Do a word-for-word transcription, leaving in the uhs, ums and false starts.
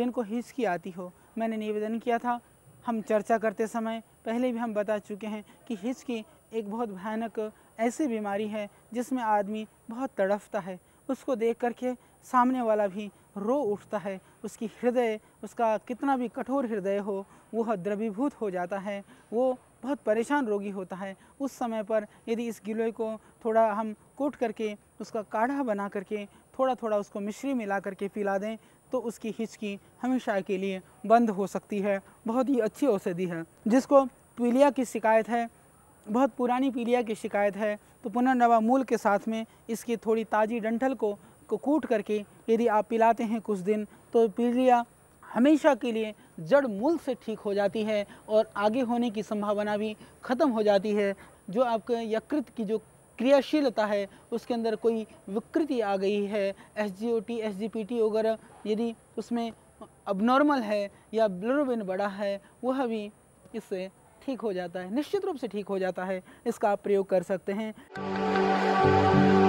जिनको हिचकी आती हो, मैंने निवेदन किया था, हम चर्चा करते समय पहले भी हम बता चुके हैं कि हिचकी एक बहुत भयानक ऐसी बीमारी है जिसमें आदमी बहुत तड़फता है। उसको देख करके सामने वाला भी रो उठता है, उसकी हृदय, उसका कितना भी कठोर हृदय हो वह द्रवीभूत हो जाता है, वो बहुत परेशान रोगी होता है। उस समय पर यदि इस गिलोय को थोड़ा हम कूट करके उसका काढ़ा बना करके थोड़ा थोड़ा उसको मिश्री मिला करके पिला दें तो उसकी हिचकी हमेशा के लिए बंद हो सकती है। बहुत ही अच्छी औषधि है। जिसको पीलिया की शिकायत है, बहुत पुरानी पीलिया की शिकायत है, तो पुनर्नवा मूल के साथ में इसकी थोड़ी ताज़ी डंठल को को कूट करके यदि आप पिलाते हैं कुछ दिन तो पीलिया हमेशा के लिए जड़ मूल से ठीक हो जाती है और आगे होने की संभावना भी ख़त्म हो जाती है। जो आपके यकृत की जो क्रियाशीलता है उसके अंदर कोई विकृति आ गई है, S G O T, S G P T वगैरह यदि उसमें अबनॉर्मल है या बिलिरुबिन बढ़ा है, वह भी इससे ठीक हो जाता है, निश्चित रूप से ठीक हो जाता है। इसका आप प्रयोग कर सकते हैं।